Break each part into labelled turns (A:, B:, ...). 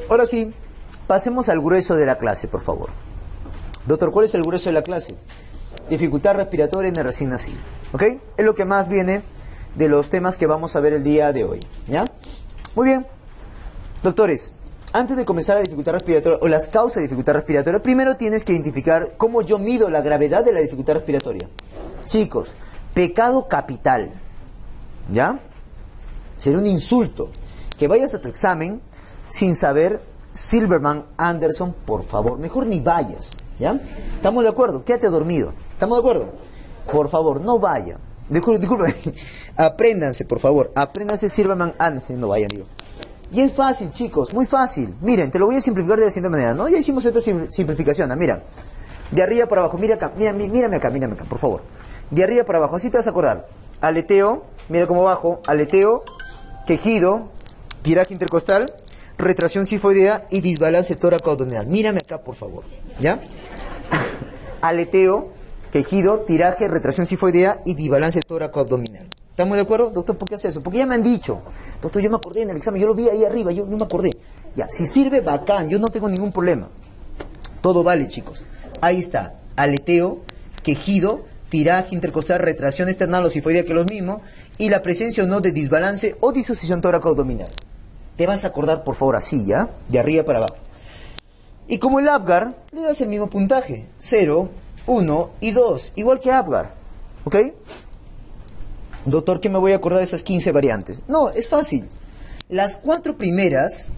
A: Ahora sí, pasemos al grueso de la clase, por favor. Doctor, ¿cuál es el grueso de la clase? Dificultad respiratoria en el recién nacido. ¿Ok? Es lo que más viene de los temas que vamos a ver el día de hoy. ¿Ya? Muy bien. Doctores, antes de comenzar la dificultad respiratoria o las causas de dificultad respiratoria, primero tienes que identificar cómo yo mido la gravedad de la dificultad respiratoria. Chicos, pecado capital. ¿Ya? Sería un insulto que vayas a tu examen sin saber Silverman, Anderson, por favor, mejor ni vayas. ¿Ya? ¿Estamos de acuerdo? Quédate dormido. ¿Estamos de acuerdo? Por favor, no vaya. Disculpe. Apréndanse, por favor. Apréndanse Silverman, Anderson. No vayan, digo. Y es fácil, chicos, muy fácil. Miren, te lo voy a simplificar de la siguiente manera, ¿no? Ya hicimos esta simplificación, mira. De arriba para abajo, mira acá, mírame acá, por favor. De arriba para abajo, así te vas a acordar. Aleteo, mira cómo bajo, aleteo, quejido, tiraje intercostal, retracción sifoidea y desbalance tóraco-abdominal. Mírame acá, por favor, ¿ya? Aleteo, quejido, tiraje, retracción sifoidea y desbalance tóraco-abdominal. ¿Estamos de acuerdo? Doctor, ¿por qué hace eso? Porque ya me han dicho. Doctor, yo me acordé en el examen, yo lo vi ahí arriba, yo no me acordé. Ya, si sirve, bacán, yo no tengo ningún problema. Todo vale, chicos. Ahí está, aleteo, quejido, tiraje intercostal, retracción external o sifoidea, que es lo mismo, y la presencia o no de desbalance o disociación tóraco-abdominal. Te vas a acordar, por favor, así, ¿ya? De arriba para abajo. Y como el Apgar, le das el mismo puntaje. 0, 1 y 2, igual que Apgar. ¿Ok? Doctor, ¿qué me voy a acordar de esas 15 variantes? No, es fácil. Las cuatro primeras,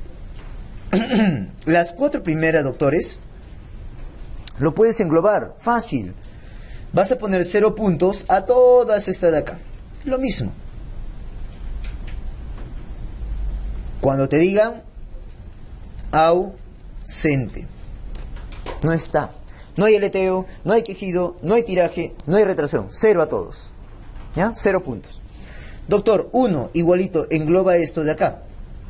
A: doctores, lo puedes englobar, fácil. Vas a poner 0 puntos a todas estas de acá. Lo mismo. Cuando te digan ausente, no está. No hay aleteo, no hay quejido, no hay tiraje, no hay retracción. 0 a todos. ¿Ya? 0 puntos. Doctor, 1 igualito engloba esto de acá.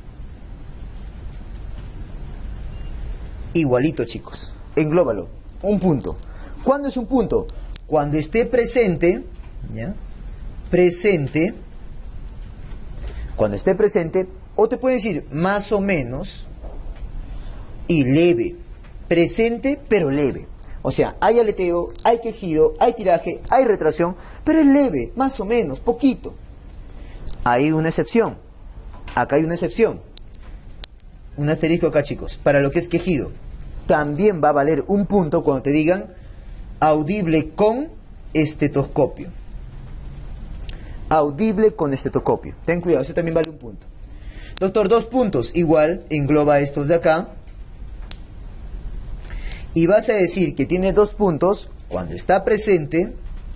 A: Igualito, chicos. Englóbalo. 1 punto. ¿Cuándo es un punto? Cuando esté presente, ¿ya? Presente. Cuando esté presente, o te puede decir más o menos y leve. Presente, pero leve. O sea, hay aleteo, hay quejido, hay tiraje, hay retracción, pero es leve, más o menos, poquito. Hay una excepción. Acá hay una excepción. Un asterisco acá, chicos. Para lo que es quejido, también va a valer 1 punto cuando te digan audible con estetoscopio. Audible con estetoscopio. Ten cuidado, ese también vale 1 punto. Doctor, 2 puntos. Igual, engloba estos de acá. Y vas a decir que tiene 2 puntos cuando está presente,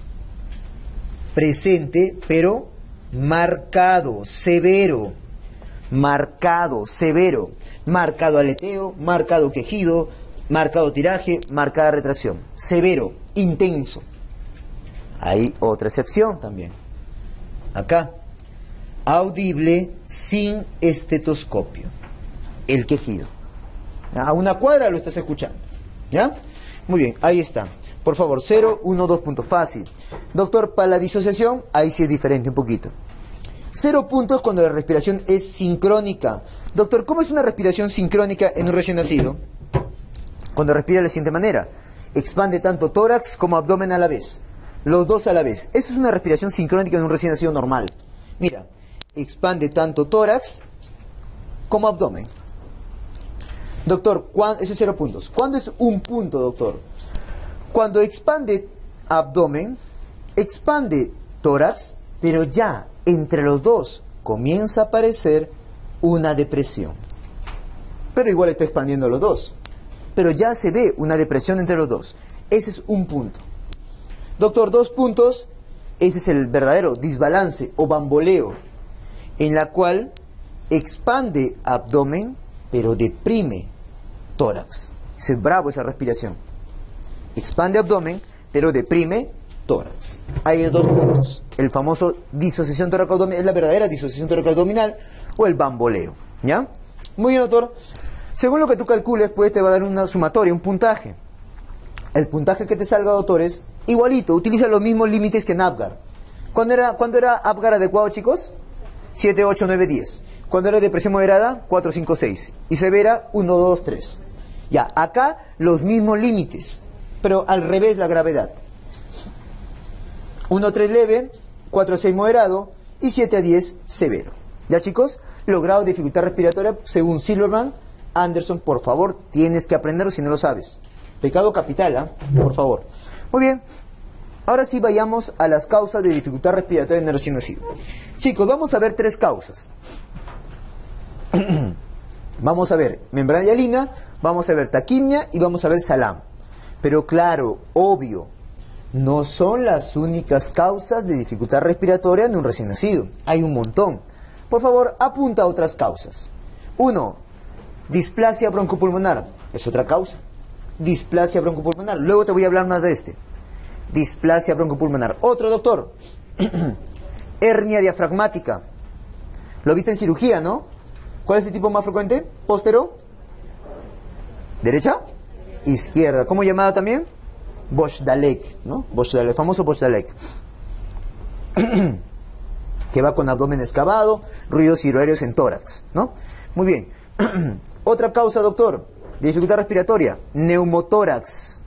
A: pero marcado, severo. Marcado, severo. Marcado aleteo, marcado quejido, marcado tiraje, marcada retracción. Severo, intenso. Hay otra excepción también. Acá. Audible sin estetoscopio. El quejido. A una cuadra lo estás escuchando. ¿Ya? Muy bien, ahí está. Por favor, 0, 1, 2 puntos. Fácil. Doctor, para la disociación, ahí sí es diferente un poquito. 0 puntos cuando la respiración es sincrónica. Doctor, ¿cómo es una respiración sincrónica en un recién nacido? Cuando respira de la siguiente manera. Expande tanto tórax como abdomen a la vez. Los dos a la vez. Eso es una respiración sincrónica en un recién nacido normal. Mira, expande tanto tórax como abdomen. Doctor, ese es 0 puntos. ¿Cuándo es 1 punto, doctor? Cuando expande abdomen, expande tórax, pero ya entre los dos comienza a aparecer una depresión. Pero igual está expandiendo los dos. Pero ya se ve una depresión entre los dos. Ese es 1 punto. Doctor, 2 puntos. Ese es el verdadero desbalance o bamboleo, en la cual expande abdomen, pero deprime tórax. Es bravo esa respiración. Expande abdomen, pero deprime tórax. Hay 2 puntos. El famoso disociación tóraco-abdominal, es la verdadera disociación tóraco-abdominal o el bamboleo. ¿Ya? Muy bien, doctor. Según lo que tú calcules, pues te va a dar una sumatoria, un puntaje. El puntaje que te salga, doctor, es igualito. Utiliza los mismos límites que en Apgar. ¿Cuándo era Apgar adecuado, chicos? 7, 8, 9, 10. Cuando era depresión moderada, 4, 5, 6. Y severa, 1, 2, 3. Ya, acá los mismos límites, pero al revés la gravedad. 1 3 leve, 4 6 moderado y 7 a 10 severo. ¿Ya, chicos? Los grados de dificultad respiratoria según Silverman. Anderson, por favor, tienes que aprenderlo si no lo sabes. Pecado capital, ¿ah? Por favor. Muy bien. Ahora sí vayamos a las causas de dificultad respiratoria en el recién nacido. Chicos, vamos a ver 3 causas. Vamos a ver membrana hialina, vamos a ver taquimia y vamos a ver salam. Pero claro, obvio, no son las únicas causas de dificultad respiratoria en un recién nacido. Hay un montón. Por favor, apunta a otras causas. 1. Displasia broncopulmonar. Es otra causa. Displasia broncopulmonar. Luego te voy a hablar más de este. Displasia broncopulmonar. Otro, doctor. Hernia diafragmática. Lo viste en cirugía, ¿no? ¿Cuál es el tipo más frecuente? Póstero. ¿Derecha? Izquierda. ¿Cómo llamada también? Bosch-Dalek, ¿no? Bosch-Dalek, famoso Bosch-Dalek. Que va con abdomen excavado, ruidos hidroaéreos en tórax, ¿no? Muy bien. Otra causa, doctor, de dificultad respiratoria, neumotórax.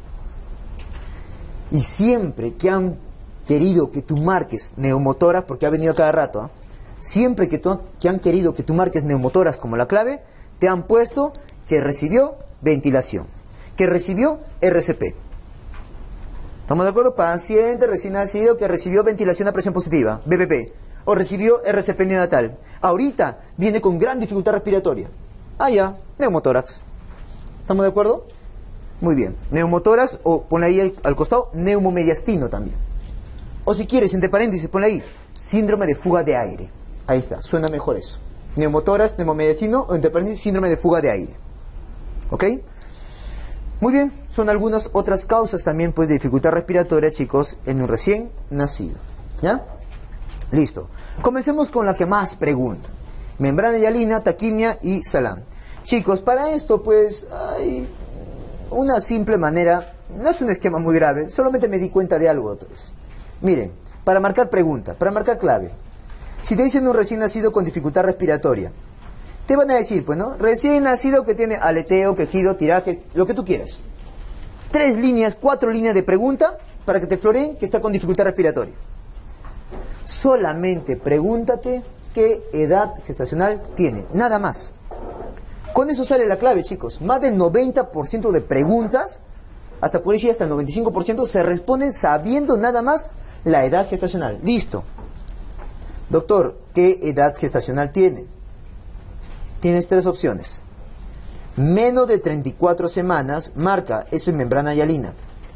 A: Y siempre que han querido que tú marques neumotórax, porque ha venido a cada rato, ¿eh? Siempre que han querido que tú marques neumotórax como la clave, te han puesto que recibió ventilación, que recibió RCP. ¿Estamos de acuerdo? Paciente recién nacido que recibió ventilación a presión positiva, BPP, o recibió RCP neonatal. Ahorita viene con gran dificultad respiratoria. Ah, ya, neumotórax. ¿Estamos de acuerdo? Muy bien. Neumotórax, o ponle ahí al costado, neumomediastino también. O si quieres, entre paréntesis, ponle ahí, síndrome de fuga de aire. Ahí está, suena mejor eso. Neumotórax, neumomediastino, o entre paréntesis, síndrome de fuga de aire. ¿Ok? Muy bien, son algunas otras causas también pues de dificultad respiratoria, chicos, en un recién nacido. ¿Ya? Listo. Comencemos con la que más pregunta. Membrana hialina, taquimia y salam. Chicos, para esto pues hay una simple manera, no es un esquema muy grave, solamente me di cuenta de algo, doctores. Miren, para marcar pregunta, para marcar clave. Si te dicen un recién nacido con dificultad respiratoria, te van a decir, pues, ¿no? Recién nacido que tiene aleteo, quejido, tiraje, lo que tú quieras. 3 líneas, 4 líneas de pregunta para que te floreen que está con dificultad respiratoria. Solamente pregúntate qué edad gestacional tiene, nada más. Con eso sale la clave, chicos. Más del 90% de preguntas, hasta por decir hasta el 95%, se responden sabiendo nada más la edad gestacional. Listo. Doctor, ¿qué edad gestacional tiene? Tienes 3 opciones. Menos de 34 semanas, marca, eso es membrana hialina.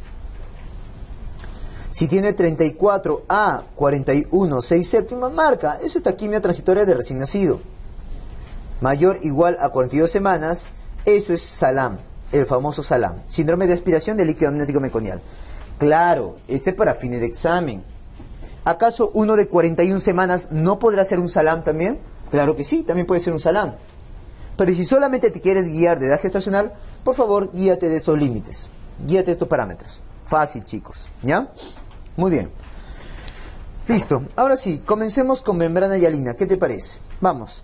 A: Si tiene 34 a 41, 6 séptimas, marca, eso es taquimia transitoria de recién nacido. Mayor o igual a 42 semanas, eso es salam, el famoso salam. Síndrome de aspiración de líquido amniótico meconial. Claro, este es para fines de examen. ¿Acaso uno de 41 semanas no podrá ser un salam también? Claro que sí, también puede ser un salam. Pero si solamente te quieres guiar de edad gestacional, por favor, guíate de estos límites. Guíate de estos parámetros. Fácil, chicos. ¿Ya? Muy bien. Listo. Ahora sí, comencemos con membrana hialina. ¿Qué te parece? Vamos.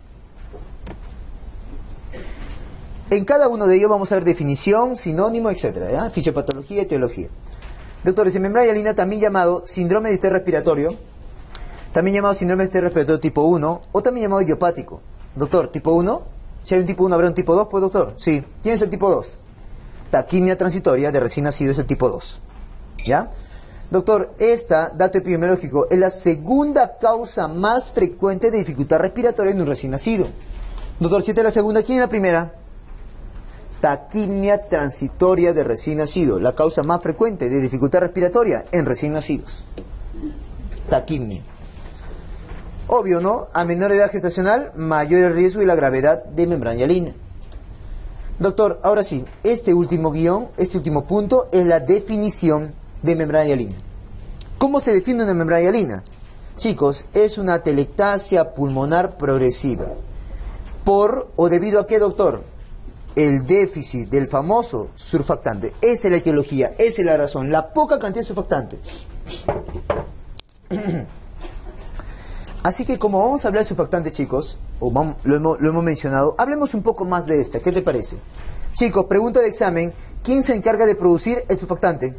A: En cada uno de ellos vamos a ver definición, sinónimo, etc. ¿Ya? Fisiopatología y etiología. Doctores, en membrana hialina, también llamado síndrome de distrés respiratorio, también llamado síndrome de distrés respiratorio tipo 1, o también llamado idiopático. Doctor, tipo 1. Si hay un tipo 1, ¿habrá un tipo 2? Pues, doctor, sí. ¿Quién es el tipo 2? Taquimia transitoria de recién nacido es el tipo 2. ¿Ya? Doctor, esta, dato epidemiológico, es la segunda causa más frecuente de dificultad respiratoria en un recién nacido. Doctor, si esta es la segunda, ¿quién es la primera? Taquimia transitoria de recién nacido, la causa más frecuente de dificultad respiratoria en recién nacidos. Taquimia. Obvio, ¿no? A menor edad gestacional, mayor el riesgo y la gravedad de membrana hialina. Doctor, ahora sí, este último guión, este último punto es la definición de membrana hialina. ¿Cómo se define una membrana hialina? Chicos, es una atelectasia pulmonar progresiva. ¿Por o debido a qué, doctor? El déficit del famoso surfactante. Esa es la etiología, esa es la razón, la poca cantidad de surfactante. Así que como vamos a hablar de surfactante, chicos, lo hemos mencionado, hablemos un poco más de esta. ¿Qué te parece? Chicos, pregunta de examen. ¿Quién se encarga de producir el surfactante?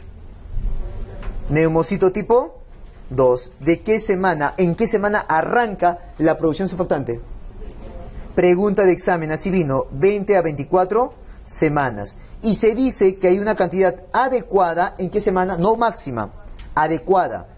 A: Neumocito tipo 2. ¿De qué semana? ¿En qué semana arranca la producción surfactante? Pregunta de examen, así vino, 20 a 24 semanas. Y se dice que hay una cantidad adecuada, ¿en qué semana? No máxima, adecuada.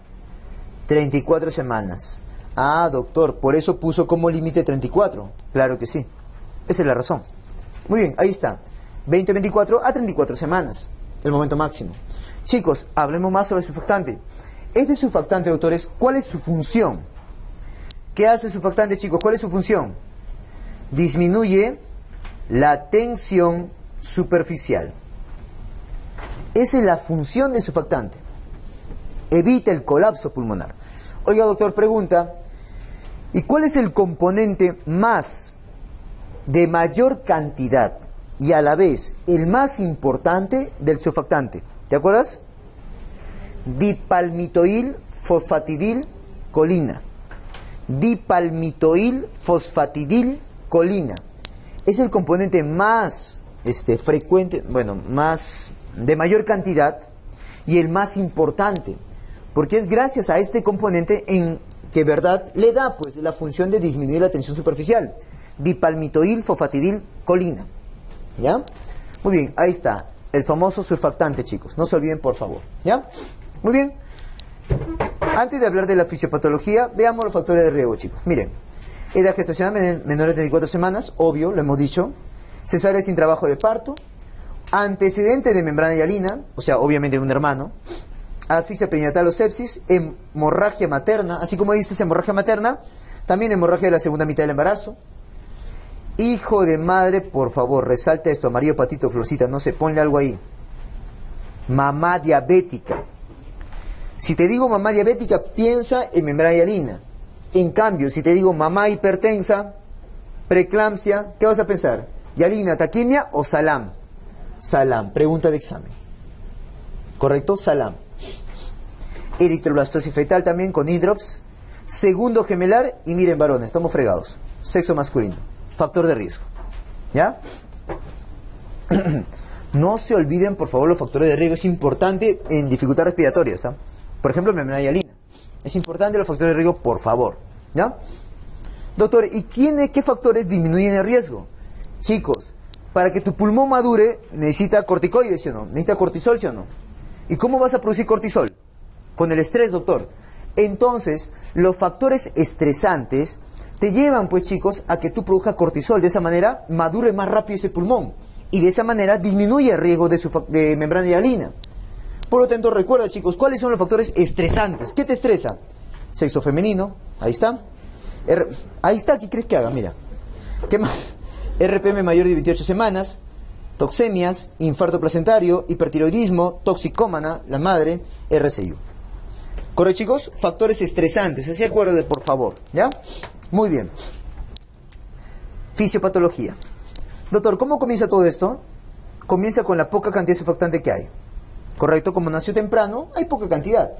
A: 34 semanas. Ah, doctor, por eso puso como límite 34. Claro que sí. Esa es la razón. Muy bien, ahí está. 20, 24 a 34 semanas. El momento máximo. Chicos, hablemos más sobre el surfactante. Este surfactante, doctores, ¿cuál es su función? ¿Qué hace el surfactante, chicos? ¿Cuál es su función? Disminuye la tensión superficial. Esa es la función del surfactante. Evita el colapso pulmonar. Oiga, doctor, pregunta, ¿y cuál es el componente de mayor cantidad y a la vez el más importante del surfactante? ¿Te acuerdas? Dipalmitoil fosfatidil colina. Dipalmitoil fosfatidil colina. Es el componente más frecuente, más de mayor cantidad y el más importante. Porque es gracias a este componente en que, ¿verdad?, le da pues la función de disminuir la tensión superficial. Dipalmitoil fosfatidil colina. ¿Ya? Muy bien, ahí está. El famoso surfactante, chicos. No se olviden, por favor. ¿Ya? Muy bien. Antes de hablar de la fisiopatología, veamos los factores de riesgo, chicos. Miren, edad gestacional menor de 34 semanas, obvio, lo hemos dicho. Cesárea sin trabajo de parto. Antecedente de membrana hialina, o sea, obviamente de un hermano. Asfixia perinatal o sepsis, hemorragia materna, así como dices hemorragia materna, también hemorragia de la segunda mitad del embarazo. Hijo de madre, por favor, resalta esto, amarillo, patito, florcita, no sé, ponle algo ahí. Mamá diabética. Si te digo mamá diabética, piensa en membrana hialina. En cambio, si te digo mamá hipertensa, preeclampsia, ¿qué vas a pensar? ¿Hialina, taquimia o salam? Salam, pregunta de examen. ¿Correcto? Salam. Eritroblastosis fetal también con hidrops. Segundo gemelar y miren, varones, estamos fregados. Sexo masculino. Factor de riesgo. ¿Ya? No se olviden, por favor, los factores de riesgo. Es importante en dificultad respiratorias. ¿Ah? Por ejemplo, membrana hialina. Es importante los factores de riesgo, por favor. ¿Ya? Doctor, ¿y qué factores disminuyen el riesgo? Chicos, para que tu pulmón madure, necesita corticoides, ¿sí o no? Necesita cortisol, ¿sí o no? ¿Y cómo vas a producir cortisol? Con el estrés, doctor. Entonces, los factores estresantes te llevan, pues, chicos, a que tú produzcas cortisol. De esa manera, madure más rápido ese pulmón. Y de esa manera, disminuye el riesgo de membrana hialina. Por lo tanto, recuerda, chicos, ¿cuáles son los factores estresantes? ¿Qué te estresa? Sexo femenino, ahí está. Ahí está, ¿qué crees que haga? Mira. ¿Qué más? RPM mayor de 28 semanas, toxemias, infarto placentario, hipertiroidismo, toxicómana, la madre, RCU. ¿Correcto, chicos? Factores estresantes, así acuérdense, por favor. ¿Ya? Muy bien. Fisiopatología. Doctor, ¿cómo comienza todo esto? Comienza con la poca cantidad de surfactante que hay. ¿Correcto? Como nació temprano, hay poca cantidad.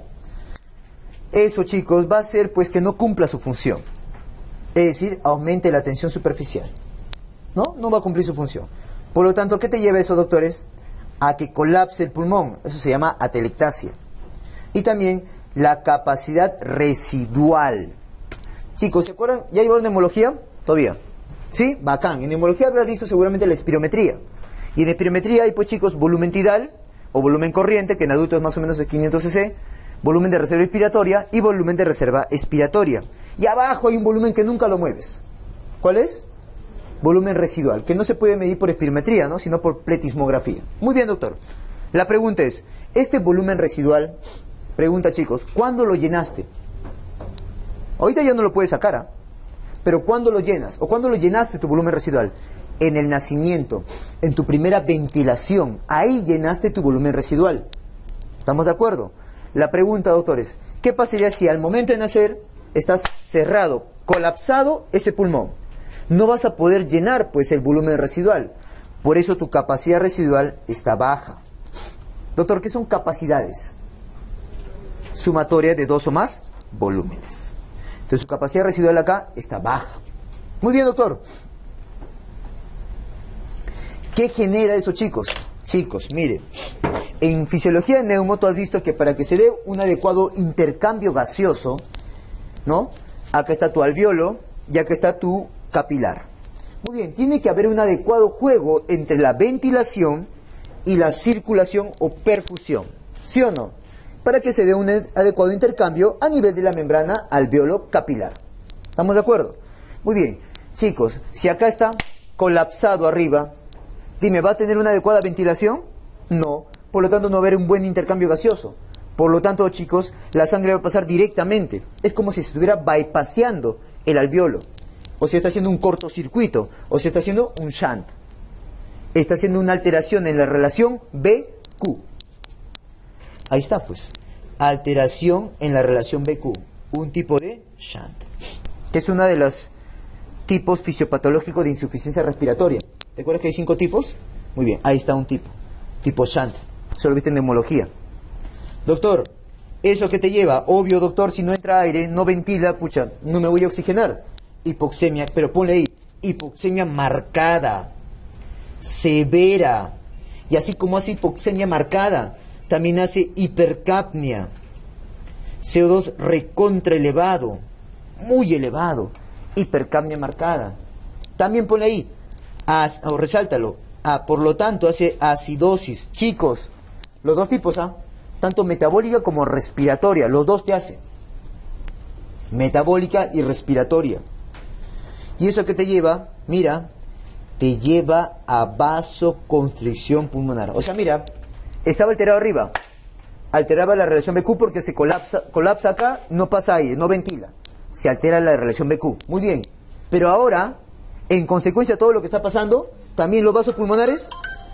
A: Eso, chicos, va a hacer pues que no cumpla su función. Es decir, aumente la tensión superficial. ¿No? No va a cumplir su función. Por lo tanto, ¿qué te lleva eso, doctores? A que colapse el pulmón. Eso se llama atelectasia. Y también la capacidad residual. Chicos, ¿se acuerdan? ¿Ya llevaron neumología? Todavía. ¿Sí? Bacán. En neumología habrás visto seguramente la espirometría. Y en espirometría hay, pues, chicos, volumen tidal o volumen corriente, que en adultos es más o menos de 500 cc, volumen de reserva inspiratoria y volumen de reserva expiratoria. Y abajo hay un volumen que nunca lo mueves. ¿Cuál es? Volumen residual, que no se puede medir por espirometría, ¿no?, sino por pletismografía. Muy bien, doctor. La pregunta es, este volumen residual, pregunta, chicos, ¿cuándo lo llenaste? Ahorita ya no lo puedes sacar, ¿ah? Pero ¿cuándo lo llenas? ¿O cuándo lo llenaste tu volumen residual? En el nacimiento, en tu primera ventilación, ahí llenaste tu volumen residual. ¿Estamos de acuerdo? La pregunta, doctores, ¿qué pasaría si al momento de nacer estás cerrado, colapsado ese pulmón? No vas a poder llenar, pues, el volumen residual. Por eso tu capacidad residual está baja. Doctor, ¿qué son capacidades? Sumatoria de dos o más volúmenes. Entonces su capacidad residual acá está baja. Muy bien, doctor. ¿Qué genera eso, chicos? Chicos, mire, en fisiología de neumo tú has visto que para que se dé un adecuado intercambio gaseoso, ¿no? Acá está tu alveolo y acá está tu capilar. Muy bien, tiene que haber un adecuado juego entre la ventilación y la circulación o perfusión, ¿sí o no? Para que se dé un adecuado intercambio a nivel de la membrana alveolo capilar. ¿Estamos de acuerdo? Muy bien, chicos, si acá está colapsado arriba, dime, ¿va a tener una adecuada ventilación? No, por lo tanto no va a haber un buen intercambio gaseoso. Por lo tanto, chicos, la sangre va a pasar directamente. Es como si se estuviera bypaseando el alveolo. O se está haciendo un cortocircuito, o se está haciendo un shunt. Está haciendo una alteración en la relación BQ. Ahí está, pues. Alteración en la relación BQ. Un tipo de shunt. Que es uno de los tipos fisiopatológicos de insuficiencia respiratoria. ¿Te acuerdas que hay 5 tipos? Muy bien, ahí está un tipo. Tipo shunt. Eso lo viste en neumología. Doctor, ¿eso qué te lleva? Obvio, doctor, si no entra aire, no ventila, pucha, no me voy a oxigenar. Hipoxemia, pero ponle ahí, hipoxemia marcada, severa. Y así como hace hipoxemia marcada, también hace hipercapnia. CO2 recontra elevado, muy elevado. Hipercapnia marcada. También ponle ahí, o resáltalo. Por lo tanto, hace acidosis. Chicos, los dos tipos, tanto metabólica como respiratoria, los dos te hacen. Metabólica y respiratoria. ¿Y eso qué te lleva? Mira, te lleva a vasoconstricción pulmonar. O sea, mira, estaba alterado arriba. Alteraba la relación BQ porque se colapsa acá, no pasa aire, no ventila. Se altera la relación BQ. Muy bien. Pero ahora, en consecuencia de todo lo que está pasando, también los vasos pulmonares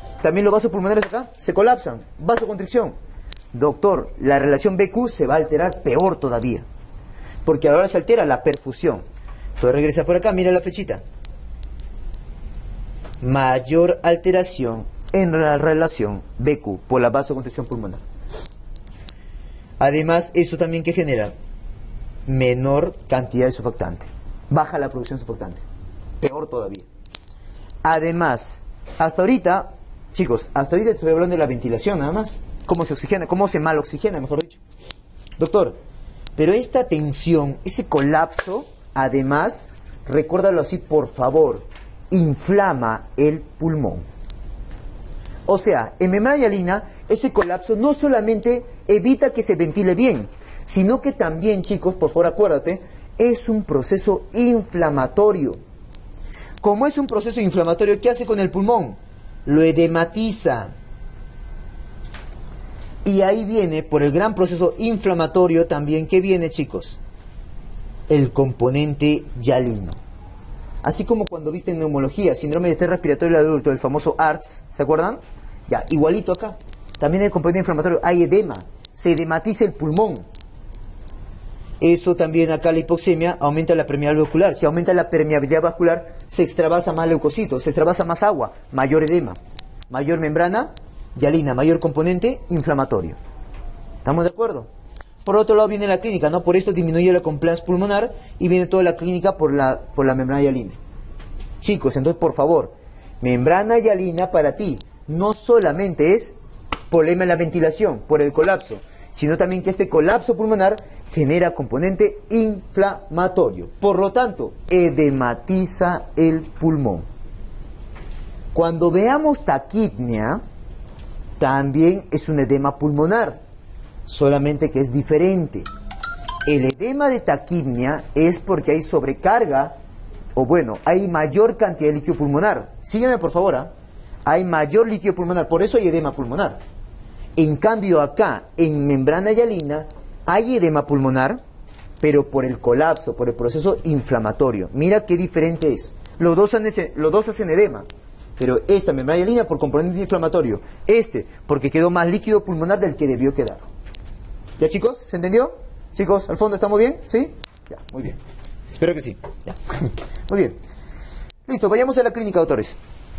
A: acá se colapsan. Vasoconstricción. Doctor, la relación BQ se va a alterar peor todavía. Porque ahora se altera la perfusión. Entonces regresa por acá, mira la flechita. Mayor alteración en la relación BQ por la vasoconstricción pulmonar. Además, eso también que genera menor cantidad de surfactante. Baja la producción de surfactante. Peor todavía. Además, hasta ahorita, chicos, hasta ahorita estoy hablando de la ventilación nada más. Cómo se oxigena, cómo se mal oxigena, mejor dicho. Doctor, pero esta tensión, ese colapso, además, recuérdalo así por favor, inflama el pulmón. O sea, en membrana hialina, ese colapso no solamente evita que se ventile bien, sino que también, chicos, por favor acuérdate, es un proceso inflamatorio. Como es un proceso inflamatorio, ¿qué hace con el pulmón? Lo edematiza. Y ahí viene, por el gran proceso inflamatorio también, ¿qué viene, chicos? El componente hialino. Así como cuando viste en neumología, síndrome de estrés respiratorio del adulto, el famoso ARDS, ¿se acuerdan? Ya, igualito acá. También el componente inflamatorio, hay edema, se edematiza el pulmón. Eso también acá la hipoxemia aumenta la permeabilidad vascular. Si aumenta la permeabilidad vascular, se extravasa más leucocitos, se extravasa más agua, mayor edema, mayor membrana hialina, mayor componente inflamatorio. ¿Estamos de acuerdo? Por otro lado viene la clínica, ¿no? Por esto disminuye la compliance pulmonar y viene toda la clínica por la membrana hialina. Chicos, entonces por favor, membrana hialina para ti no solamente es problema en la ventilación por el colapso, sino también que este colapso pulmonar genera componente inflamatorio. Por lo tanto, edematiza el pulmón. Cuando veamos taquipnia, también es un edema pulmonar, solamente que es diferente. El edema de taquipnia es porque hay sobrecarga, o bueno, hay mayor cantidad de líquido pulmonar. Sígueme por favor, hay mayor líquido pulmonar, por eso hay edema pulmonar. En cambio acá, en membrana hialina, hay edema pulmonar, pero por el colapso, por el proceso inflamatorio. Mira qué diferente es. Los dos hacen edema, pero esta membrana hialina por componente inflamatorio, porque quedó más líquido pulmonar del que debió quedar. ¿Ya, chicos? ¿Se entendió? Chicos, al fondo estamos bien, ¿sí? Ya, muy bien. Espero que sí. Ya. Muy bien. Listo, vayamos a la clínica, doctores.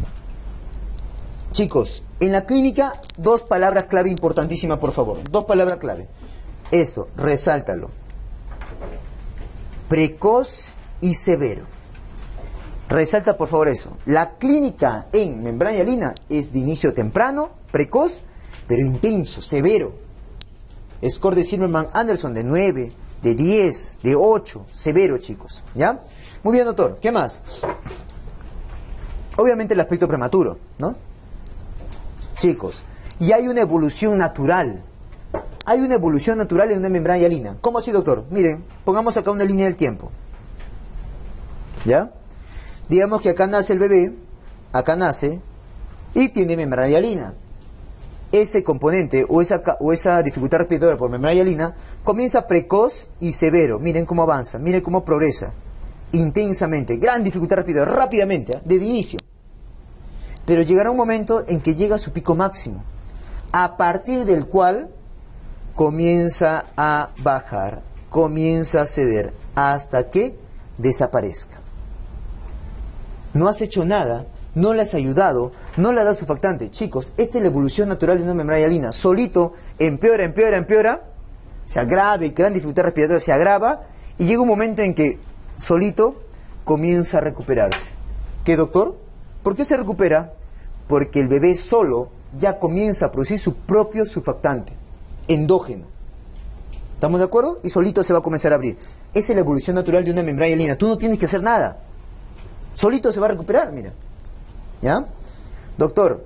A: Chicos, en la clínica, 2 palabras clave importantísimas, por favor. 2 palabras clave. Esto, resáltalo. precoz y severo. Resalta por favor eso. La clínica en membrana hialina es de inicio temprano, precoz, pero intenso, severo. Score de Silverman-Anderson de 9, de 10, de 8, severo, chicos. ¿Ya? Muy bien, doctor. ¿Qué más? Obviamente el aspecto prematuro, ¿no? Chicos, y hay una evolución natural. Hay una evolución natural en una membrana hialina. ¿Cómo así, doctor? Miren, pongamos acá una línea del tiempo. ¿Ya? Digamos que acá nace el bebé, acá nace, y tiene membrana hialina. Ese componente o esa dificultad respiratoria por membrana hialina comienza precoz y severo. Miren cómo avanza, miren cómo progresa. Intensamente, gran dificultad respiratoria, rápidamente, desde inicio. Pero llegará un momento en que llega a su pico máximo, a partir del cual comienza a bajar, comienza a ceder, hasta que desaparezca. No has hecho nada, no le has ayudado, no le has dado surfactante. Chicos, esta es la evolución natural de una membrana hialina. Solito empeora, empeora, empeora, se agrava, gran dificultad respiratoria se agrava, y llega un momento en que solito comienza a recuperarse. ¿Qué, doctor? ¿Por qué se recupera? Porque el bebé solo ya comienza a producir su propio surfactante endógeno. ¿Estamos de acuerdo? Y solito se va a comenzar a abrir. Esa es la evolución natural de una membrana hialina. Tú no tienes que hacer nada. Solito se va a recuperar, mira. ¿Ya? Doctor,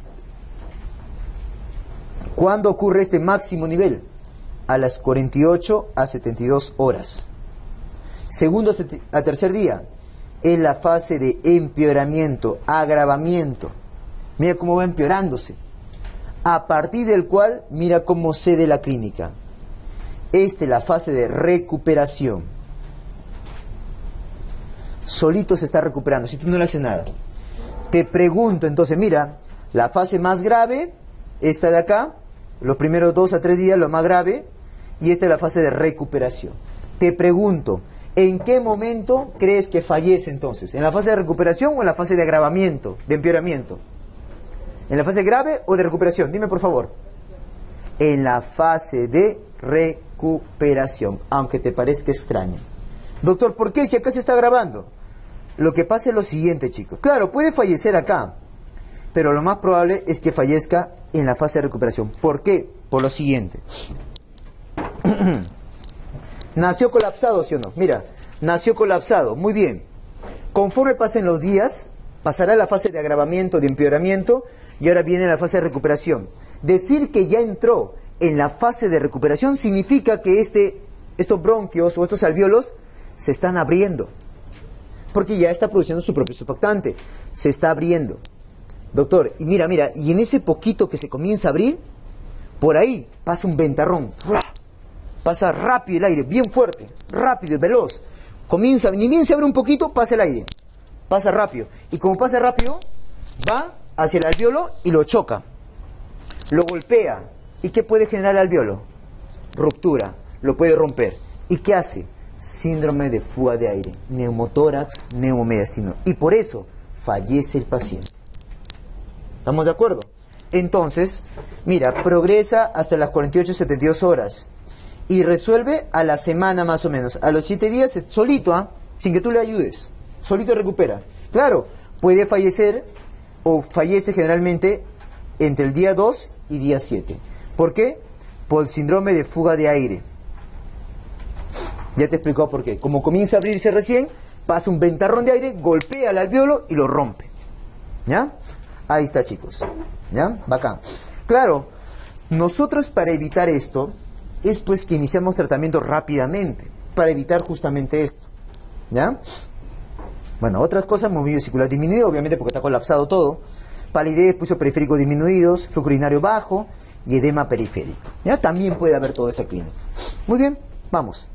A: ¿cuándo ocurre este máximo nivel? A las 48 a 72 horas. Segundo a tercer día, es la fase de empeoramiento, agravamiento. Mira cómo va empeorándose. A partir del cual, mira cómo cede la clínica. Esta es la fase de recuperación. Solito se está recuperando, si tú no le haces nada. Te pregunto entonces, mira, la fase más grave, esta de acá, los primeros 2 a 3 días, lo más grave, y esta es la fase de recuperación. Te pregunto, ¿en qué momento crees que fallece entonces? ¿En la fase de recuperación o en la fase de agravamiento, de empeoramiento? ¿En la fase grave o de recuperación? Dime por favor. En la fase de recuperación, aunque te parezca extraño. Doctor, ¿por qué si acá se está agravando? Lo que pasa es lo siguiente, chicos. Claro, puede fallecer acá, pero lo más probable es que fallezca en la fase de recuperación. ¿Por qué? Por lo siguiente. Nació colapsado, ¿sí o no? Mira, nació colapsado, muy bien. Conforme pasen los días, pasará la fase de agravamiento, de empeoramiento, y ahora viene la fase de recuperación. Decir que ya entró en la fase de recuperación significa que estos bronquios o estos alvéolos se están abriendo, porque ya está produciendo su propio surfactante, se está abriendo. Doctor, y mira, y en ese poquito que se comienza a abrir, por ahí pasa un ventarrón, pasa rápido el aire, bien fuerte, rápido y veloz. Comienza, ni bien se abre un poquito, pasa el aire, pasa rápido, y como pasa rápido, va hacia el alvéolo y lo choca, lo golpea. ¿Y qué puede generar el alvéolo? Ruptura, lo puede romper. ¿Y qué hace? Síndrome de fuga de aire, neumotórax, neumomediastino. Y por eso fallece el paciente. ¿Estamos de acuerdo? Entonces, mira, progresa hasta las 48-72 horas. Y resuelve a la semana más o menos. A los 7 días, solito, sin que tú le ayudes. Solito recupera. Claro, puede fallecer o fallece generalmente entre el día 2 y día 7. ¿Por qué? Por el síndrome de fuga de aire. Ya te explicó por qué. Como comienza a abrirse recién, pasa un ventarrón de aire, golpea el alvéolo y lo rompe. ¿Ya? Ahí está, chicos. ¿Ya? Bacán. Claro, nosotros para evitar esto, es pues que iniciamos tratamiento rápidamente, para evitar justamente esto. ¿Ya? Bueno, otras cosas, movimiento vesicular disminuido, obviamente porque está colapsado todo. Palidez, pulso periférico disminuidos, flujo urinario bajo y edema periférico. ¿Ya? También puede haber toda esa clínica. Muy bien, vamos.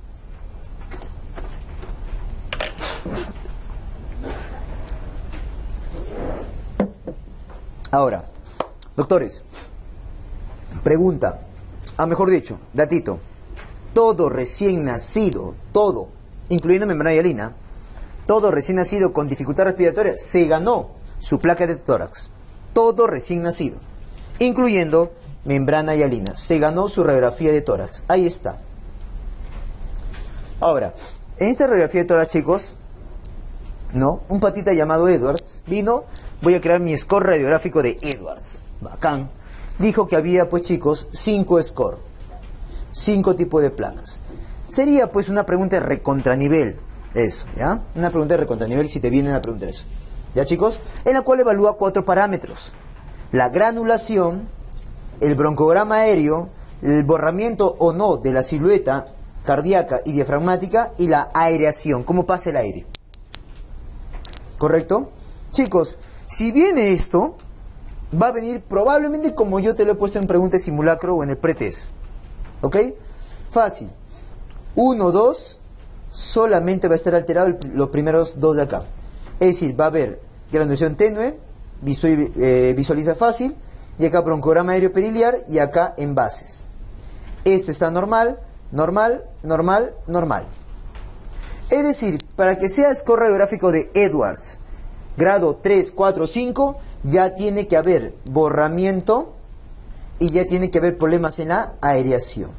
A: Ahora, doctores, pregunta, mejor dicho, datito, todo recién nacido, todo, incluyendo membrana hialina, todo recién nacido con dificultad respiratoria se ganó su placa de tórax, todo recién nacido, incluyendo membrana hialina, se ganó su radiografía de tórax, ahí está. Ahora, En esta radiografía de tórax, chicos, ¿no? Un patita llamado Edwards vino, voy a crear mi score radiográfico de Edwards. Bacán. Dijo que había, pues chicos, 5 score. 5 tipos de placas. Sería pues una pregunta de recontranivel. Eso, ¿ya? Una pregunta de recontranivel si te vienen a preguntar eso. ¿Ya, chicos? En la cual evalúa 4 parámetros. La granulación, el broncograma aéreo, el borramiento o no de la silueta cardíaca y diafragmática y la aireación, cómo pasa el aire. ¿Correcto? Chicos, si viene esto, va a venir probablemente como yo te lo he puesto en pregunta de simulacro o en el pretest. ¿Ok? Fácil. 1, 2, solamente va a estar alterado los primeros 2 de acá. Es decir, va a haber granulación tenue, visualiza fácil, y acá broncograma aéreo periliar y acá envases. Esto está normal, normal, normal, normal. Es decir, para que sea score radiográfico de Edwards, grado 3, 4, 5, ya tiene que haber borramiento y ya tiene que haber problemas en la aireación.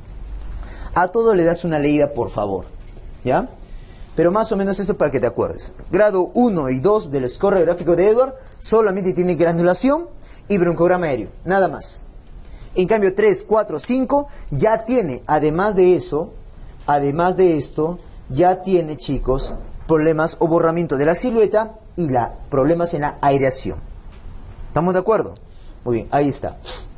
A: A todo le das una leída, por favor, ¿ya? Pero más o menos esto para que te acuerdes. Grado 1 y 2 del score radiográfico de Edwards solamente tiene granulación y broncograma aéreo, nada más. En cambio 3, 4, 5 ya tiene, además de eso, además de esto, ya tiene, chicos, problemas o borramiento de la silueta y problemas en la aireación. ¿Estamos de acuerdo? Muy bien, ahí está.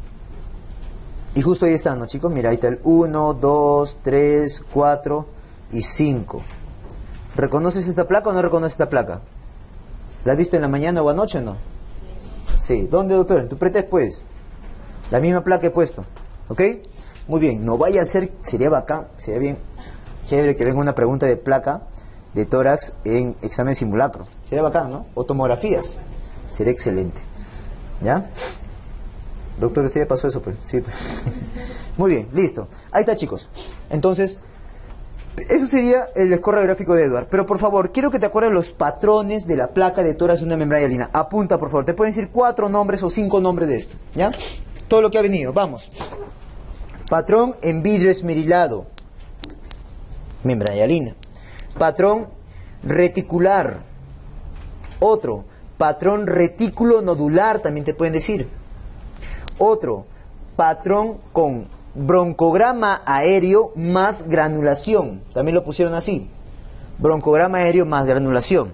A: Y justo ahí están, ¿no, chicos? Mira, ahí está el 1, 2, 3, 4 y 5. ¿Reconoces esta placa o no reconoces esta placa? ¿La has visto en la mañana o anoche o no? Sí. ¿Dónde, doctor? En tu pretest, pues. La misma placa he puesto. ¿Ok? Muy bien. No vaya a ser, sería bacán, sería bien chévere que venga una pregunta de placa de tórax en examen simulacro. Sería bacán, ¿no? O tomografías. Sería excelente. ¿Ya? Doctor, ¿usted ya pasó eso? Pues sí. Muy bien, listo. Ahí está, chicos. Entonces, eso sería el score radiográfico de Edwards. Pero por favor, quiero que te acuerdes los patrones de la placa de tórax de una membrana hialina. Apunta, por favor. Te pueden decir 4 nombres o 5 nombres de esto. ¿Ya? Todo lo que ha venido. Vamos. Patrón en vidrio esmerilado. Membrana hialina. Patrón reticular. Otro. Patrón retículo nodular, también te pueden decir. Otro. Patrón con broncograma aéreo más granulación. También lo pusieron así. Broncograma aéreo más granulación.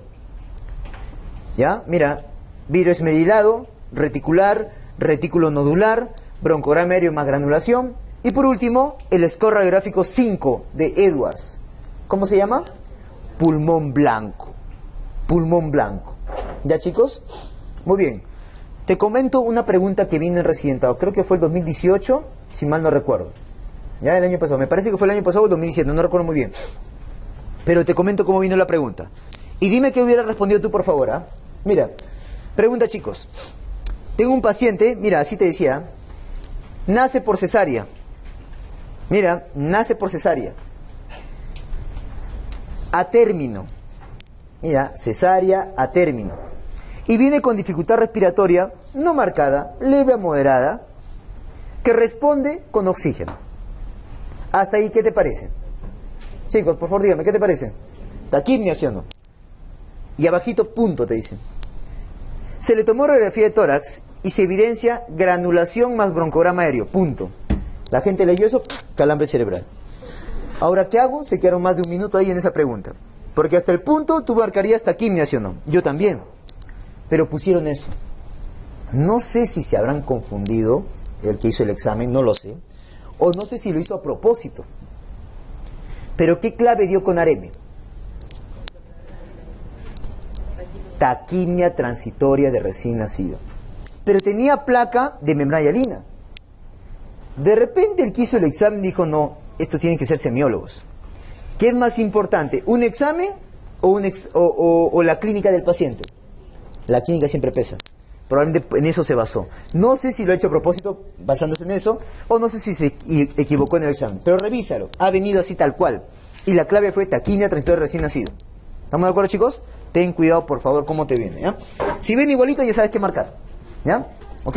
A: ¿Ya? Mira. Vidrio esmerilado, reticular, retículo nodular, broncograma aéreo más granulación. Y por último, el score radiográfico 5 de Edwards. ¿Cómo se llama? Pulmón blanco. Pulmón blanco. ¿Ya, chicos? Muy bien. Te comento una pregunta que vino en residentado. Creo que fue el 2018, si mal no recuerdo. Ya el año pasado. Me parece que fue el año pasado o el 2017, no recuerdo muy bien. Pero te comento cómo vino la pregunta. Y dime qué hubiera respondido tú, por favor. ¿Ah? Mira, pregunta, chicos. Tengo un paciente, mira, así te decía, nace por cesárea. Mira, nace por cesárea. A término. Mira, cesárea a término. Y viene con dificultad respiratoria no marcada, leve a moderada, que responde con oxígeno. Hasta ahí, ¿qué te parece? Chicos, por favor, dígame, ¿qué te parece? Taquipnia, ¿sí o no? Y abajito, punto, te dicen. Se le tomó radiografía de tórax y se evidencia granulación más broncograma aéreo, punto. La gente leyó eso, calambre cerebral. Ahora, ¿qué hago? Se quedaron más de un minuto ahí en esa pregunta. Porque hasta el punto tú marcarías taquipnia, ¿sí o no? Yo también. Pero pusieron eso. No sé si se habrán confundido el que hizo el examen, no lo sé. O no sé si lo hizo a propósito. Pero ¿qué clave dio con Areme? Taquipnia transitoria de recién nacido. Pero tenía placa de membrana hialina. De repente el que hizo el examen dijo, no, esto tienen que ser semiólogos. ¿Qué es más importante? ¿Un examen o la clínica del paciente? La clínica siempre pesa. Probablemente en eso se basó. No sé si lo ha hecho a propósito basándose en eso, o no sé si se equivocó en el examen. Pero revísalo. Ha venido así tal cual. Y la clave fue taquipnia transitoria de recién nacido. ¿Estamos de acuerdo, chicos? Ten cuidado, por favor, cómo te viene. ¿Ya? Si ven igualito, ya sabes qué marcar. ¿Ya? ¿Ok?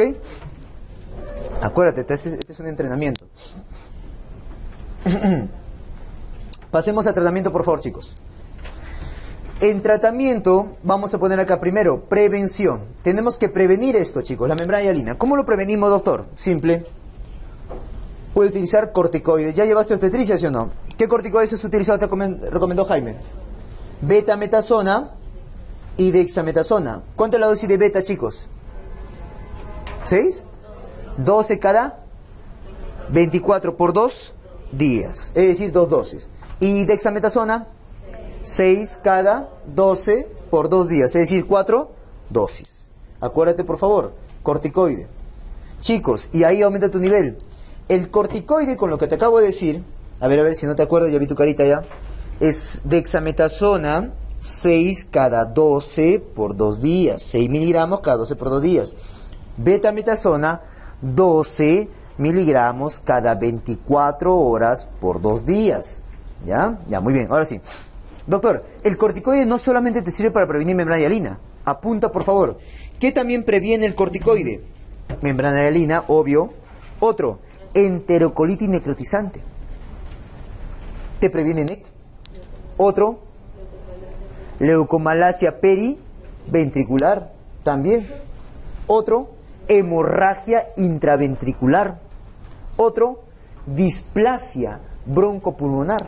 A: Acuérdate, este es un entrenamiento. Pasemos a tratamiento, por favor, chicos. En tratamiento, vamos a poner acá primero, prevención. Tenemos que prevenir esto, chicos, la membrana hialina. ¿Cómo lo prevenimos, doctor? Simple. Puede utilizar corticoides. ¿Ya llevaste obstetricia, sí o no? ¿Qué corticoides has utilizado? Te recomendó Jaime. Betametasona y dexametasona. ¿Cuánto es la dosis de beta, chicos? ¿6? 12 cada 24 por 2 días. Es decir, 2 dosis. ¿Y dexametasona? 6 cada 12 por 2 días. Es decir, 4 dosis. Acuérdate, por favor. Corticoide. Chicos, y ahí aumenta tu nivel. El corticoide, con lo que te acabo de decir, a ver, si no te acuerdas, ya vi tu carita ya, es dexametasona, 6 cada 12 por 2 días, 6 miligramos cada 12 por 2 días. Betametasona, 12 miligramos cada 24 horas por 2 días. ¿Ya? Ya, muy bien, ahora sí. Doctor, el corticoide no solamente te sirve para prevenir membrana hialina. Apunta, por favor. ¿Qué también previene el corticoide? Membrana hialina, obvio. Otro, enterocolitis necrotizante. Te previene NEC. Otro, leucomalacia periventricular. También. Otro, hemorragia intraventricular. Otro, displasia broncopulmonar.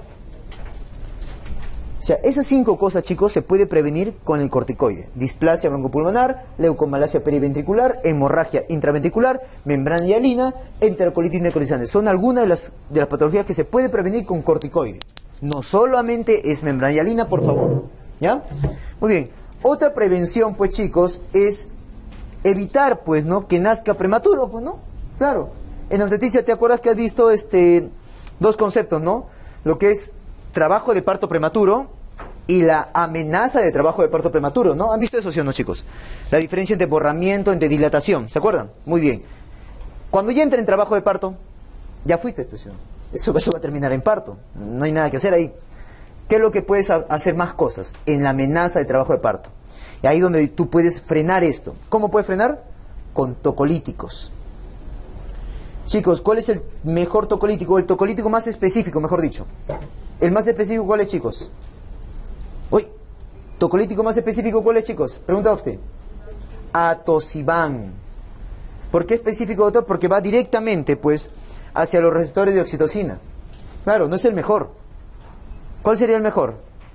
A: O sea, esas 5 cosas, chicos, se puede prevenir con el corticoide. Displasia broncopulmonar, leucomalacia periventricular, hemorragia intraventricular, membrana hialina, enterocolitis necrotizante. Son algunas de las patologías que se puede prevenir con corticoide. No solamente es membrana hialina, por favor. ¿Ya? Muy bien. Otra prevención, pues, chicos, es evitar, pues, ¿no?, que nazca prematuro, pues, ¿no? Claro. En obstetricia, ¿te acuerdas que has visto 2 conceptos, ¿no? Lo que es trabajo de parto prematuro y la amenaza de trabajo de parto prematuro, ¿no? ¿Han visto eso, sí o no, chicos? La diferencia entre borramiento, entre dilatación, ¿se acuerdan? Muy bien. Cuando ya entra en trabajo de parto, ya fuiste, pues, eso va a terminar en parto, no hay nada que hacer ahí. ¿Qué es lo que puedes hacer más cosas? En la amenaza de trabajo de parto. Y ahí donde tú puedes frenar esto. ¿Cómo puedes frenar? Con tocolíticos. Chicos, ¿cuál es el mejor tocolítico? El tocolítico más específico, mejor dicho. ¿El más específico cuál es, chicos? Uy, ¿tocolítico más específico cuál es, chicos? Pregunta usted. Atosiban. ¿Por qué específico, doctor? Porque va directamente, pues, hacia los receptores de oxitocina. Claro, no es el mejor. ¿Cuál sería el mejor?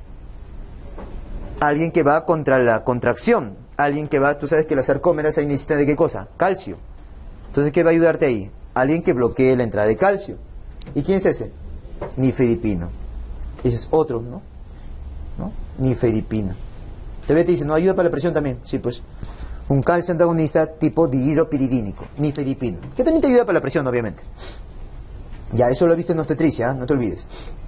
A: Alguien que va contra la contracción. Alguien que va, tú sabes que las sarcómeras ahí necesitan de qué cosa? Calcio. Entonces, ¿qué va a ayudarte ahí? Alguien que bloquee la entrada de calcio. ¿Y quién es ese? Nifedipino. Ese es otro, ¿no? Nifedipino. Te dice, no, ayuda para la presión también. Sí, pues. Un calcio antagonista tipo dihidropiridínico. Nifedipino. Que también te ayuda para la presión, obviamente. Ya, eso lo he visto en obstetricia, ¿eh? No te olvides.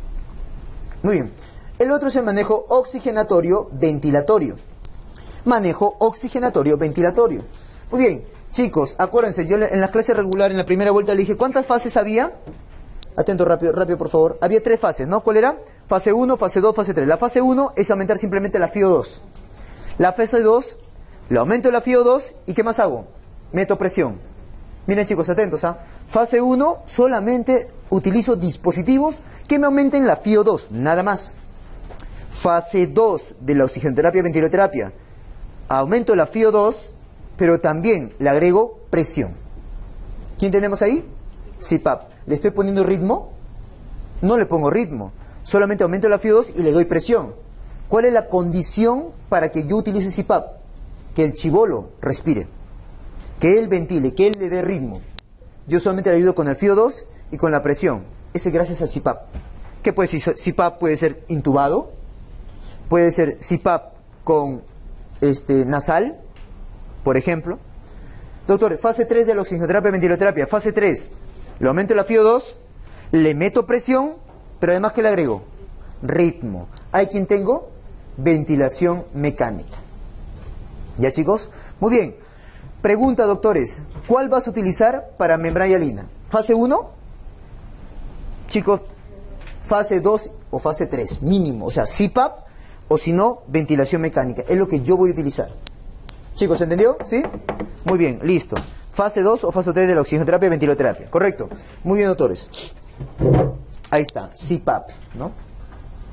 A: Muy bien. El otro es el manejo oxigenatorio ventilatorio. Manejo oxigenatorio ventilatorio. Muy bien, chicos, acuérdense, yo en las clases regulares, en la primera vuelta le dije, ¿cuántas fases había? Atento, rápido, por favor. Había 3 fases, ¿no? ¿Cuál era? Fase 1, fase 2, fase 3. La fase 1 es aumentar simplemente la FiO2. La fase 2, le aumento la FiO2 y ¿qué más hago? Meto presión. Miren, chicos, atentos, ¿ah? Fase 1, solamente utilizo dispositivos que me aumenten la FiO2, nada más. Fase 2 de la oxigenoterapia ventiloterapia, aumento la FiO2, pero también le agrego presión. ¿Quién tenemos ahí? CPAP. ¿Le estoy poniendo ritmo? No le pongo ritmo, solamente aumento la FiO2 y le doy presión. ¿Cuál es la condición para que yo utilice CPAP? Que el chibolo respire, que él ventile, que él le dé ritmo. Yo solamente le ayudo con el FiO2 y con la presión. Ese es gracias al CPAP. ¿Qué puede ser? CPAP puede ser intubado, puede ser CPAP con nasal, por ejemplo. Doctor, fase 3 de la oxigenoterapia ventiloterapia. Fase 3, le aumento la FiO2, le meto presión, pero además, ¿qué le agrego? Ritmo. ¿Hay quien tengo? Ventilación mecánica. ¿Ya, chicos? Muy bien. Pregunta, doctores, ¿cuál vas a utilizar para membrana hialina? ¿Fase 1? Chicos, fase 2 o fase 3, mínimo. O sea, CPAP o si no, ventilación mecánica. Es lo que yo voy a utilizar. Chicos, ¿se entendió? ¿Sí? Muy bien, listo. Fase 2 o fase 3 de la oxigenoterapia y ventiloterapia. Correcto. Muy bien, doctores. Ahí está, CPAP, ¿no?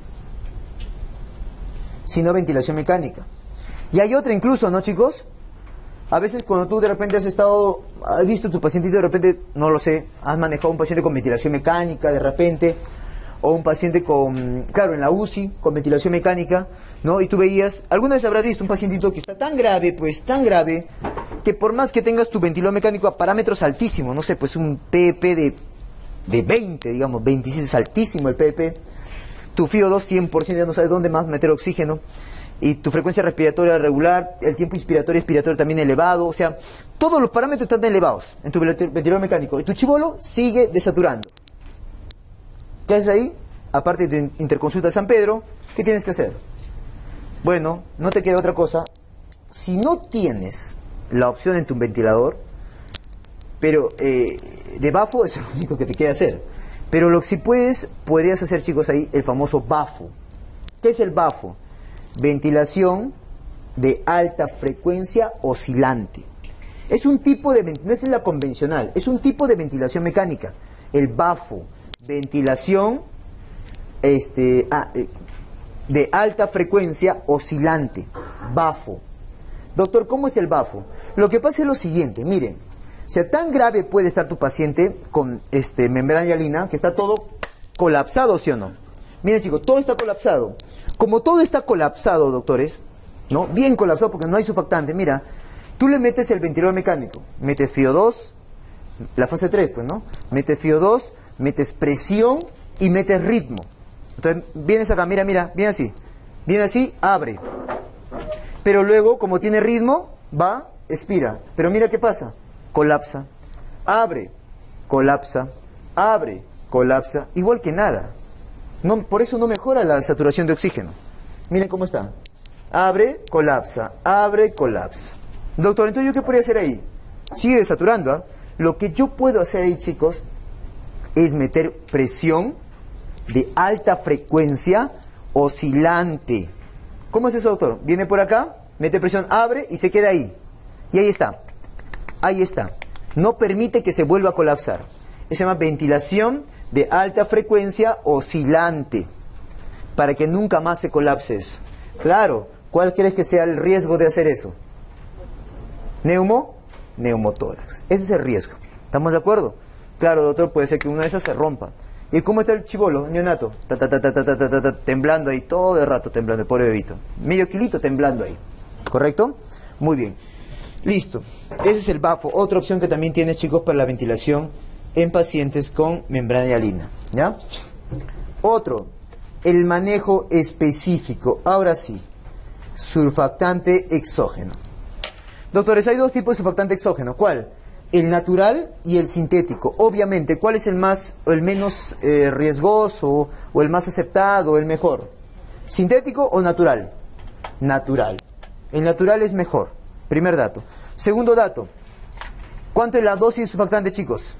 A: sino ventilación mecánica. Y hay otra incluso, ¿no, chicos? A veces cuando tú de repente has visto tu pacientito, de repente, no lo sé, has manejado un paciente con ventilación mecánica de repente, o un paciente con, claro, en la UCI, con ventilación mecánica, ¿no? Y tú veías, alguna vez habrás visto un pacientito que está tan grave, pues tan grave, que por más que tengas tu ventilador mecánico a parámetros altísimos, no sé, pues un PEP de 20, digamos, 26 es altísimo el PEP, tu FiO2 100%, ya no sabes dónde más meter oxígeno, y tu frecuencia respiratoria regular, el tiempo inspiratorio y expiratorio también elevado, o sea, todos los parámetros están elevados en tu ventilador mecánico, y tu chibolo sigue desaturando. ¿Qué haces ahí? Aparte de interconsulta de San Pedro, ¿qué tienes que hacer? Bueno, no te queda otra cosa. Si no tienes la opción en tu ventilador, pero de bafo es lo único que te queda hacer. Pero lo que sí podrías hacer, chicos, ahí, el famoso bafo. ¿Qué es el bafo? Ventilación de alta frecuencia oscilante. Es un tipo de, no es la convencional, es un tipo de ventilación mecánica. El bafo, ventilación de alta frecuencia oscilante, bafo. Doctor, ¿cómo es el bafo? Lo que pasa es lo siguiente, miren, o sea, tan grave puede estar tu paciente con membrana hialina que está todo colapsado, ¿sí o no? Miren, chicos, todo está colapsado. Como todo está colapsado, doctores, ¿no? Bien colapsado porque no hay surfactante. Mira, tú le metes el ventilador mecánico, metes FiO2, la fase 3, pues, ¿no? Metes FiO2, metes presión y metes ritmo. Entonces, vienes acá, mira, viene así, abre. Pero luego, como tiene ritmo, va, expira. Pero mira qué pasa, colapsa, abre, colapsa, abre, colapsa, igual que nada. No, por eso no mejora la saturación de oxígeno. Miren cómo está. Abre, colapsa, abre, colapsa. Doctor, entonces ¿yo qué podría hacer ahí? Sigue desaturando, ¿eh? Lo que yo puedo hacer ahí, chicos, es meter presión de alta frecuencia oscilante. ¿Cómo es eso, doctor? Viene por acá, mete presión, abre y se queda ahí. Y ahí está. Ahí está. No permite que se vuelva a colapsar. Eso se llama ventilación de alta frecuencia oscilante, para que nunca más se colapse eso. Claro, ¿cuál crees que sea el riesgo de hacer eso? Neumotórax. Ese es el riesgo. ¿Estamos de acuerdo? Claro, doctor, puede ser que una de esas se rompa. ¿Y cómo está el chibolo, neonato? Temblando ahí, todo el rato temblando, el pobre bebito. Medio kilito temblando ahí. ¿Correcto? Muy bien. Listo. Ese es el bafo. Otra opción que también tienes, chicos, para la ventilación en pacientes con membrana hialina. ¿Ya? Otro, el manejo específico. Ahora sí, surfactante exógeno. Doctores, hay dos tipos de surfactante exógeno. ¿Cuál? El natural y el sintético. Obviamente, ¿cuál es el más o el menos riesgoso o el más aceptado o el mejor? ¿Sintético o natural? Natural. El natural es mejor. Primer dato. Segundo dato. ¿Cuánto es la dosis de surfactante, chicos?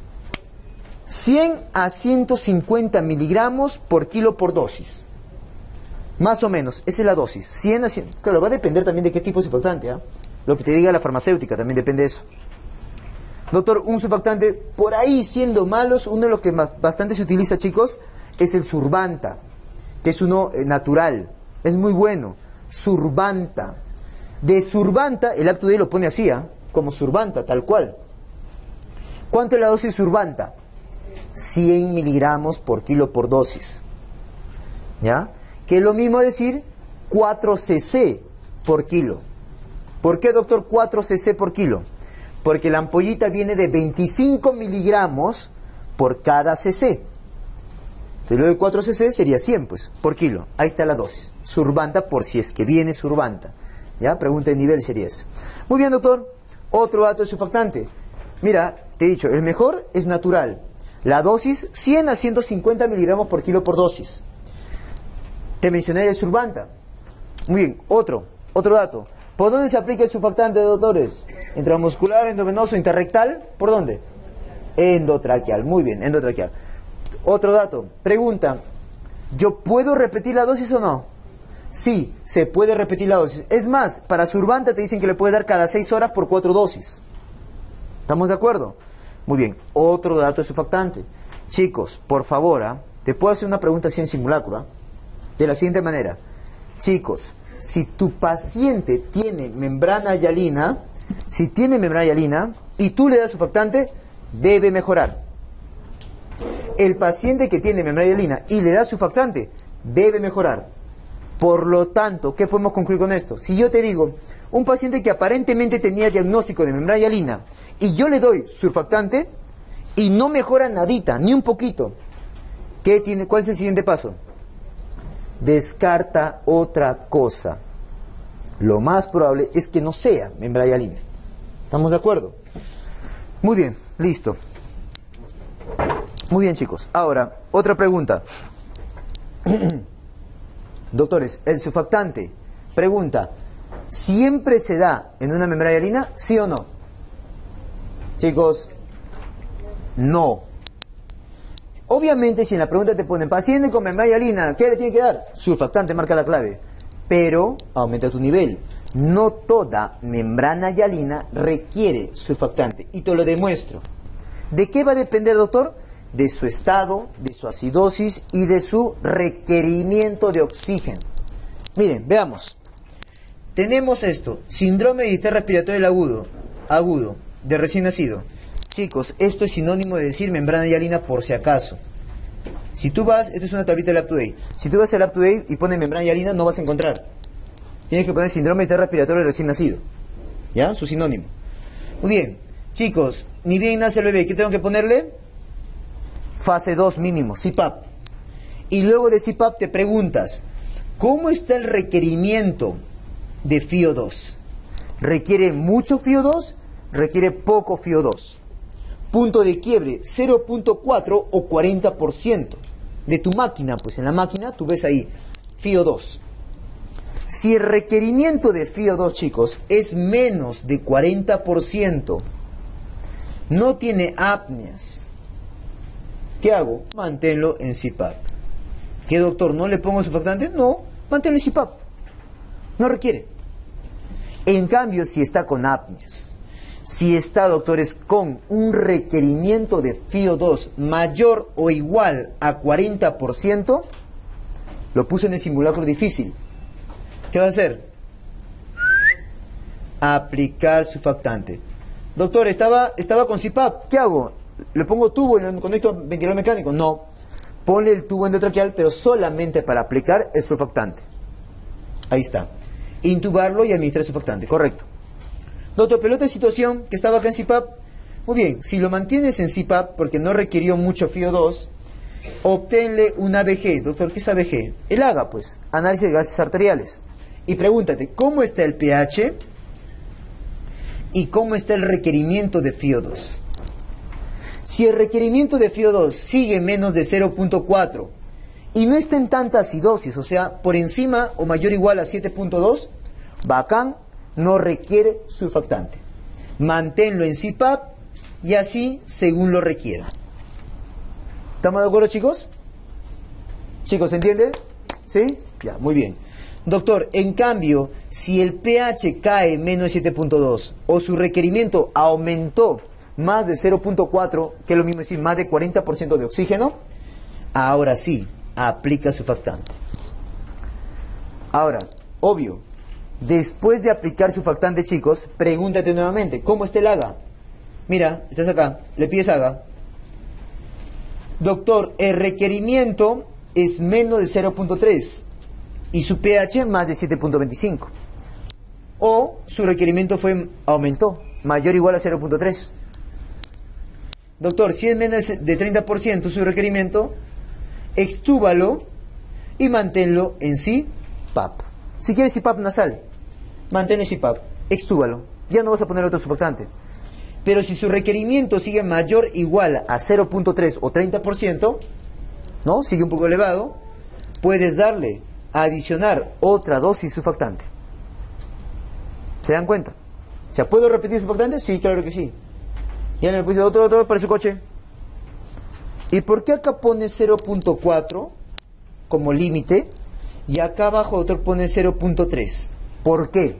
A: 100 a 150 miligramos por kilo por dosis. Más o menos, esa es la dosis. 100 a 100. Claro, va a depender también de qué tipo de surfactante, ¿eh? Lo que te diga la farmacéutica también depende de eso. Doctor, un surfactante, por ahí siendo malos, uno de los que bastante se utiliza, chicos, es el Survanta, que es uno natural. Es muy bueno. Survanta. De Survanta, el Up2Date lo pone así, como Survanta, tal cual. ¿Cuánto es la dosis de Survanta? 100 miligramos por kilo por dosis. ¿Ya? Que es lo mismo decir 4 cc por kilo. ¿Por qué, doctor, 4 cc por kilo? Porque la ampollita viene de 25 miligramos por cada cc. Entonces lo de 4 cc sería 100, pues, por kilo. Ahí está la dosis. Survanta, por si es que viene Survanta. ¿Ya? Pregunta de nivel sería eso. Muy bien, doctor. Otro dato de surfactante. Mira, te he dicho, el mejor es natural. La dosis, 100 a 150 miligramos por kilo por dosis. Te mencioné el Survanta. Muy bien, otro dato. ¿Por dónde se aplica el surfactante, doctores? Intramuscular, endovenoso, interrectal. ¿Por dónde? Endotraqueal. Muy bien, endotraqueal. Otro dato. Pregunta. ¿Yo puedo repetir la dosis o no? Sí, se puede repetir la dosis. Es más, para Survanta te dicen que le puedes dar cada 6 horas por 4 dosis. ¿Estamos de acuerdo? Muy bien. Otro dato de surfactante. Chicos, por favor, te puedo hacer una pregunta así en simulacro, de la siguiente manera. Chicos, si tu paciente tiene membrana hialina, si tiene membrana hialina y tú le das surfactante, debe mejorar. El paciente que tiene membrana hialina y le das surfactante, debe mejorar. Por lo tanto, ¿qué podemos concluir con esto? Si yo te digo, un paciente que aparentemente tenía diagnóstico de membrana hialina y yo le doy surfactante y no mejora nadita, ni un poquito, ¿cuál es el siguiente paso? Descarta otra cosa. Lo más probable es que no sea membrana hialina. ¿Estamos de acuerdo? Muy bien, listo. Muy bien, chicos. Ahora, otra pregunta. Doctores, el surfactante, pregunta, ¿siempre se da en una membrana hialina? ¿Sí o no? Chicos, no. Obviamente, si en la pregunta te ponen paciente con membrana hialina, ¿qué le tiene que dar? Surfactante, marca la clave. Pero aumenta tu nivel. No toda membrana hialina requiere surfactante. Y te lo demuestro. ¿De qué va a depender, doctor? De su estado, de su acidosis y de su requerimiento de oxígeno. Miren, veamos. Tenemos esto, síndrome de distrés respiratorio agudo, de recién nacido. Chicos, esto es sinónimo de decir membrana hialina por si acaso. Si tú vas, esto es una tablita del UpToDate. Si tú vas al UpToDate y pones membrana hialina, no vas a encontrar. Tienes que poner síndrome de distrés respiratorio de recién nacido. ¿Ya? Su sinónimo. Muy bien. Chicos, ni bien nace el bebé, ¿qué tengo que ponerle? Fase 2 mínimo, CPAP. Y luego de CPAP te preguntas, ¿cómo está el requerimiento de FiO2? ¿Requiere mucho FiO2? ¿Requiere poco FiO2? Punto de quiebre, 0.4 o 40% de tu máquina. Pues en la máquina tú ves ahí, FiO2. Si el requerimiento de FiO2, chicos, es menos de 40%, no tiene apneas, ¿qué hago? Manténlo en CPAP. ¿Qué, doctor? ¿No le pongo surfactante? No, manténlo en CPAP. No requiere. En cambio, si está con apneas, si está, doctores, con un requerimiento de FiO2 mayor o igual a 40%, lo puse en el simulacro difícil. ¿Qué va a hacer? Aplicar surfactante. Doctor, estaba con CPAP, ¿qué hago? ¿Le pongo tubo y lo conecto a ventilador mecánico? No. Ponle el tubo endotraqueal, pero solamente para aplicar el surfactante. Ahí está. Intubarlo y administrar surfactante, correcto. Doctor, pelota de situación que estaba acá en CPAP. Muy bien, si lo mantienes en CPAP porque no requirió mucho FiO2, obténle un ABG. Doctor, ¿qué es ABG? El AGA, pues, análisis de gases arteriales. Y pregúntate, ¿cómo está el pH? ¿Y cómo está el requerimiento de FiO2? Si el requerimiento de FiO2 sigue menos de 0.4 y no está en tanta acidosis, o sea, por encima o mayor o igual a 7.2, bacán, no requiere surfactante. Manténlo en CPAP y así según lo requiera. ¿Estamos de acuerdo, chicos? ¿Chicos, se entiende? ¿Sí? Ya, muy bien. Doctor, en cambio, si el pH cae menos de 7.2 o su requerimiento aumentó más de 0.4, que es lo mismo decir más de 40% de oxígeno, ahora sí, aplica surfactante. Ahora, obvio, después de aplicar surfactante, chicos, pregúntate nuevamente, ¿cómo está el AGA? Mira, estás acá, le pides AGA. Doctor, el requerimiento es menos de 0.3 y su pH más de 7.25. O su requerimiento aumentó, mayor o igual a 0.3. Doctor, si es menos de 30% su requerimiento, extúbalo y manténlo en CPAP. Si quieres CPAP nasal, manténlo en CPAP, extúbalo. Ya no vas a poner otro surfactante. Pero si su requerimiento sigue mayor o igual a 0.3 o 30%, ¿no? Sigue un poco elevado, puedes darle a adicionar otra dosis surfactante. ¿Se dan cuenta? O sea, ¿puedo repetir surfactante? Sí, claro que sí. Ya le puse otro para su coche. ¿Y por qué acá pone 0.4 como límite y acá abajo, doctor, pone 0.3? ¿Por qué?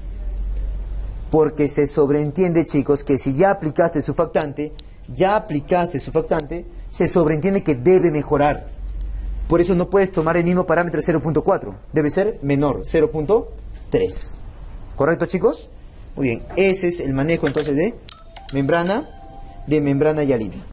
A: Porque se sobreentiende, chicos, que si ya aplicaste surfactante, se sobreentiende que debe mejorar. Por eso no puedes tomar el mismo parámetro de 0.4. Debe ser menor, 0.3. ¿Correcto, chicos? Muy bien. Ese es el manejo entonces de membrana hialina.